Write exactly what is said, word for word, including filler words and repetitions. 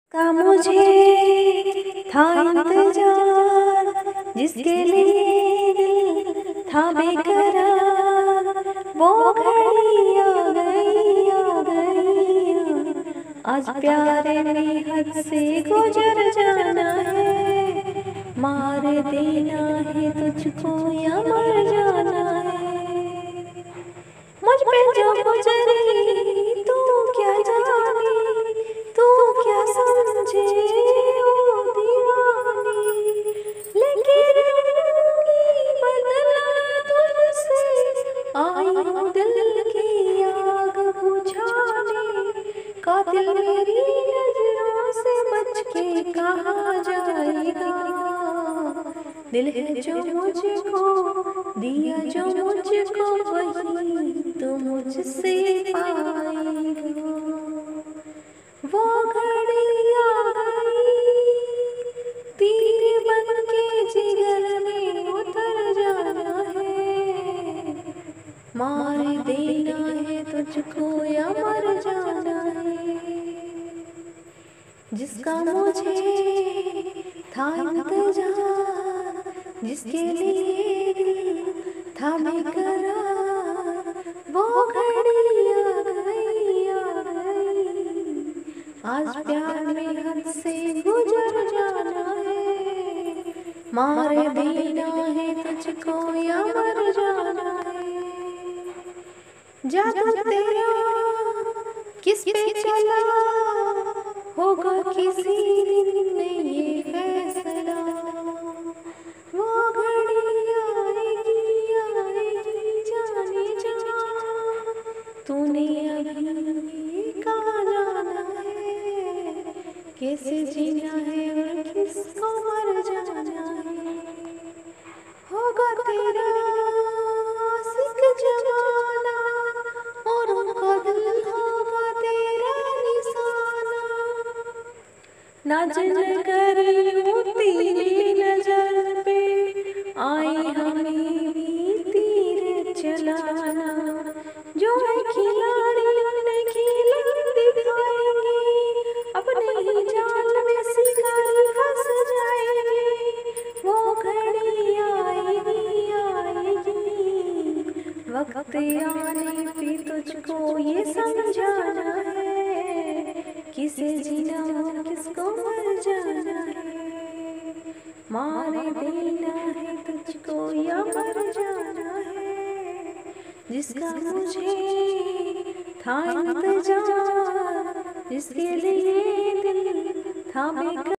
का मुझे था इंतजार, जिसके लिए दिल था बेकरार, वो घड़ी आ गई आ गई। आज प्यारे में हद से गुजर जाना है, मार देना है तुझको या मर जाना है। मुझ पे जो गुजरी तू क्या जाने, तू क्या समझे ओ दीवानी, लेकिन रहूंगी बदला तुझसे, आई हूँ दिल की आग बुझाने। कातिल मेरी नजरों से बच के कहाँ जाएगा, दिल है जो मुझको दिया जो मुझको वही तो मुझसे पाएगा। वो घड़ी आ गई, तीर बन के जिगर में उतर जाना है, मार देना है तुझको या मर जाना है। जिसका मुझे था इंतजार, जिसके लिए दिल था बेकरार, वो घड़ी आ गई आ गई। आज प्यार में हद से गुजर जाना है, मार देना है तुझको या मर जाना है। जादू तेरा किस पे चला होगा किसी दिन ये फैसला, वो घड़ी आएगी आएगी जाने जा। तूने अभी कहाँ जाना है, कैसे जीना है और किसको मर जाना है। होगा तेरा आशिक जमाना और उनका दिल होगा तेरा निशाना। ना जल कर यूं तेरी नजर पे आए हमें भी तीर चलाना, जो है खिलाड़ी उन्हें खेला दिखाएंगे, अपने ही जाल में शिकारी फंस जाएंगे। वो घड़ी आएगी आएगी, वक्त आने पे तुझको ये समझाना है, किसे जीना हो किसको मर जाना है, मार देना है तुझको या मर जाना है। जिसका मुझे था इंतजार, जिसके लिए दिल था बेकरार।